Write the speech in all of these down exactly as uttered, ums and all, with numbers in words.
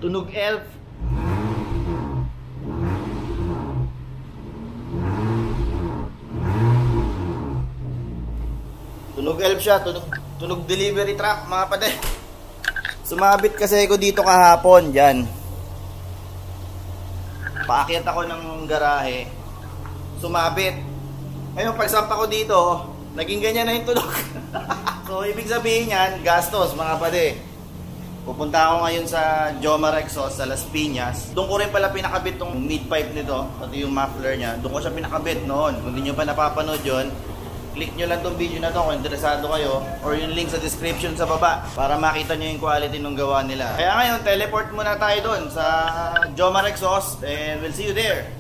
Tunog elf. Tunog elf siya, tunog, tunog delivery truck mga pade. Sumabit kasi ako dito kahapon, dyan. Paakyat ako ng garahe. Sumabit. Ngayon pagsampa ko dito, naging ganyan na yung tunog. So ibig sabihin yan, gastos mga pade. Pupunta ako ngayon sa Jomar Exhaust sa Las Piñas. Doon ko rin pala pinakabit tong mid pipe nito, pati yung muffler niya. Doon ko siya pinakabit noon. Kung hindi nyo pa napapanood yun, click nyo lang tong video na to kung interesado kayo, or yung link sa description sa baba para makita nyo yung quality ng gawa nila. Kaya ngayon, teleport muna tayo doon sa Jomar Exhaust and we'll see you there.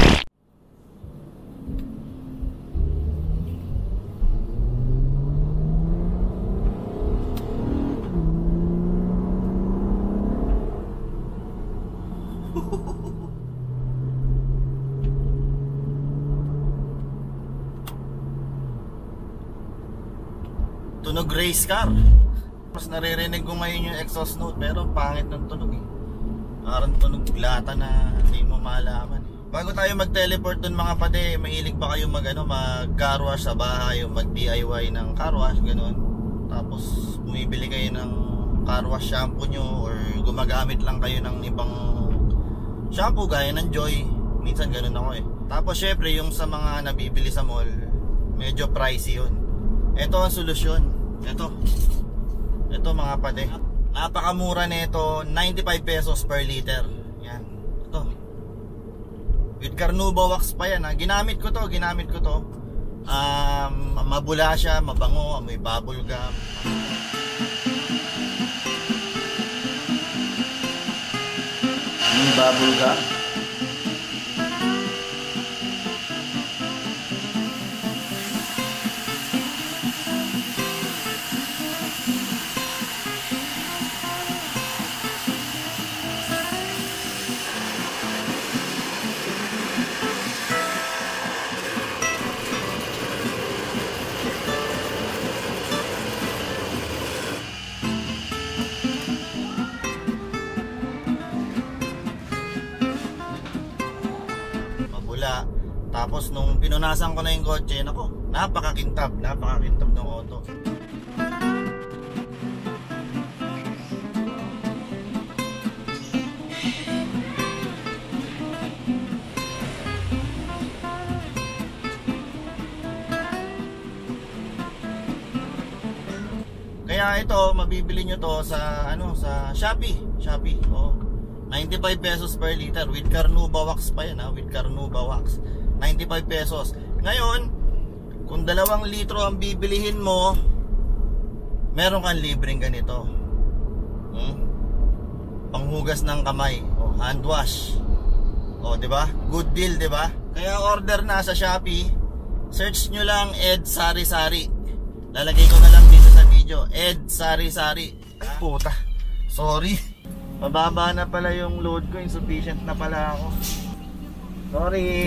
Tunog race car. Mas naririnig ko ngayon yung exhaust note, pero pangit ng tunog eh. Parang tunog lata na hindi mo malaman eh. Bago tayo mag-teleport dun mga pade, mahilig ba kayo mag, ano, mag car wash sa bahay, o mag D I Y ng car wash, ganun. Tapos bumibili kayo ng car wash shampoo nyo, or gumagamit lang kayo ng ibang shampoo gaya ng Joy. Minsan ganun ako eh. Tapos syempre yung sa mga nabibili sa mall, medyo pricey yun. Ito ang solusyon. Ito. Ito mga pade. Napakamura nito, ninety-five pesos per liter. Yan. Ito. With Carnauba wax pa yan ha. Ginamit ko to, ginamit ko to. Um, mabula siya, mabango, may bubble gum. May bubble gum. Tapos nung pinunasan ko na yung kotse, nako, napakakintab, napakakintab ng auto. Kaya ito, mabibili nyo to sa ano, sa Shopee, Shopee. Oh. ninety-five pesos per liter with Carnauba wax pa yan ha, with Carnauba wax. ninety-five pesos. Ngayon, kung dalawang litro ang bibilihin mo, meron kang libreng ganito. Hmm? Panghugas ng kamay, o hand wash. O, di ba? Good deal, di ba? Kaya order na sa Shopee. Search nyo lang Ed Sari Sari. Lalagay ko na lang dito sa video, Ed Sari Sari. Puta. Sorry. Mababa na pala yung load ko, insufficient na pala ako. Sorry.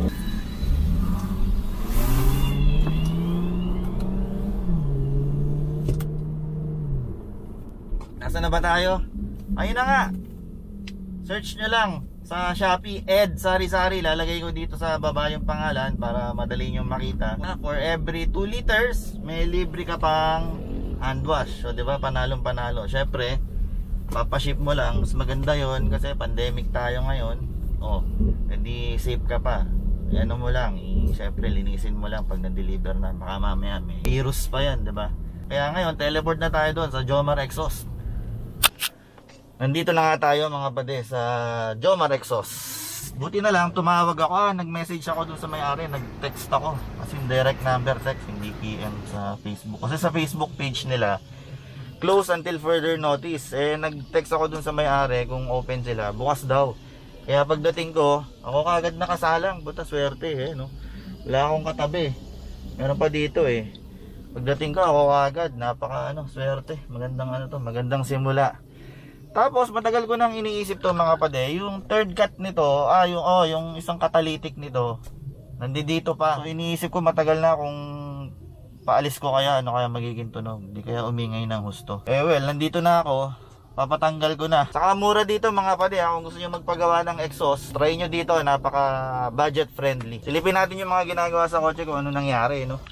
Nasaan na ba tayo? Ayun na nga. Search nyo lang sa Shopee, Ed Sari Sari. Lalagay ko dito sa baba yung pangalan para madali nyo makita. For every two liters, may libre ka pang hand wash. So diba, panalong panalo. Syempre, papaship mo lang. Mas maganda yon kasi pandemic tayo ngayon. Oh, hindi safe ka pa. Ano mo lang, eh, syempre linisin mo lang pag na-deliver na. Baka mamaya may virus pa yan, diba? Kaya ngayon, teleport na tayo doon sa Jomar Exhaust. Nandito na nga tayo mga pade sa Jomar Exhaust. Buti na lang, tumawag ako, nag-message ako doon sa may-ari, nag-text ako. As in direct number text, hindi P M sa Facebook. Kasi sa Facebook page nila, close until further notice. Eh, nag-text ako doon sa may-ari kung open sila, bukas daw. Kaya pagdating ko, ako kagad nakasalang. Buta swerte eh, no? Wala akong katabi. Meron pa dito eh. Pagdating ko, ako kagad. Napaka ano, swerte. Magandang ano to, magandang simula. Tapos matagal ko nang iniisip to mga pade. Yung third cut nito, ah yung, oh, yung isang catalytic nito, nandito pa. So iniisip ko matagal na kung paalis ko kaya, ano kaya magiging tunog. Hindi kaya umingay ng husto. Eh well, nandito na ako. papatanggal ko na. Saka mura dito mga pade, kung gusto nyo magpagawa ng exhaust, try nyo dito, napaka budget friendly. Silipin natin yung mga ginagawa sa kotse kung ano nangyari, no?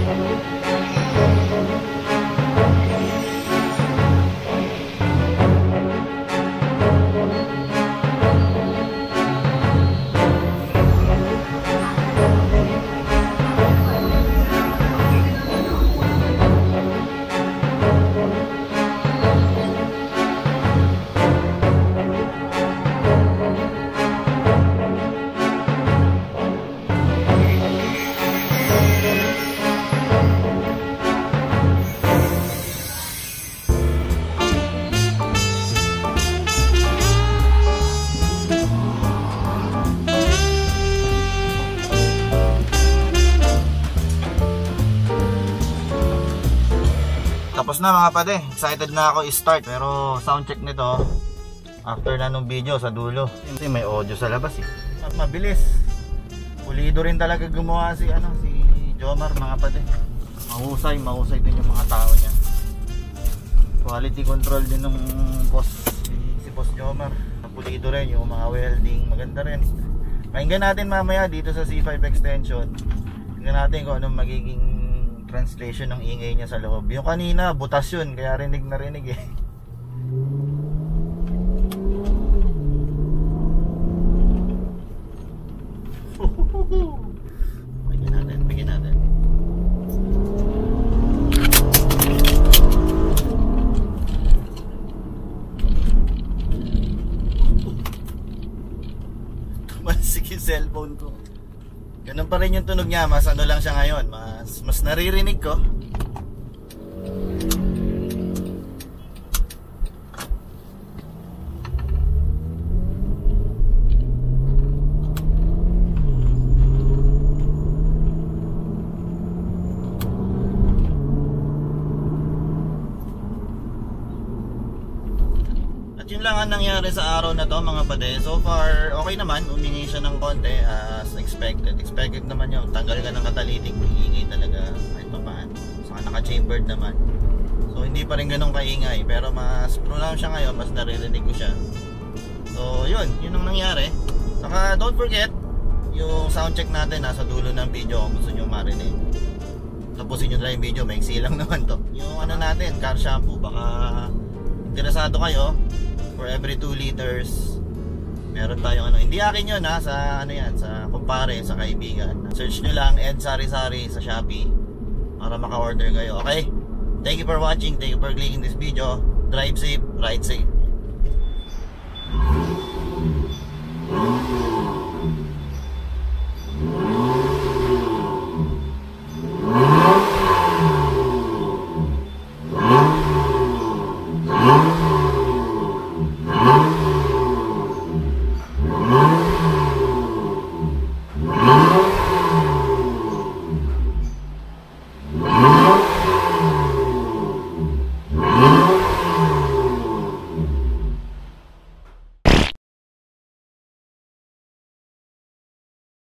Tapos na mga pade, excited na ako i-start. Pero sound check nito after na nung video sa dulo. Kasi may audio sa labas eh. At mabilis. Pulido rin talaga gumawa si ano si Jomar mga pade. Mahusay, mahusay din yung mga tao niya. Quality control din ng boss si, si boss Jomar. Pulido rin yung mga welding, maganda rin. Pakinggan natin mamaya dito sa C five extension. Tingnan natin kung anong magiging translation ng ingay niya sa loob. Yung kanina, butas yun, kaya rinig na rinig eh. Bigyan natin, bigyan natin. Tumalsik yung cellphone ko. Ganun pa rin yung tunog niya, mas ano lang siya ngayon, mas, mas naririnig ko. At yun lang ang nangyari sa araw na to mga pade. So far, okay naman, umingi siya ng konti as expected. Expected naman yun, tanggal ka ng catalytic, ingay talaga kahit pa paano. Saka naka-chambered naman. So hindi pa rin ganun kaingay, pero mas pronounce siya ngayon, mas naririnig ko siya. So yun, yun ang nangyari. Saka don't forget, yung sound check natin nasa dulo ng video kung gusto nyo marinig. Tapusin nyo na yung video, maiksi lang naman to. Yung ano natin, car shampoo, baka interesado kayo. For every two liters meron tayong ano, hindi akin yun ha, sa ano yan, sa kumpare, sa kaibigan. Search nyo lang Ed Sari Sari sa Shopee para maka-order kayo, okay? Thank you for watching, thank you for clicking this video. Drive safe, ride safe.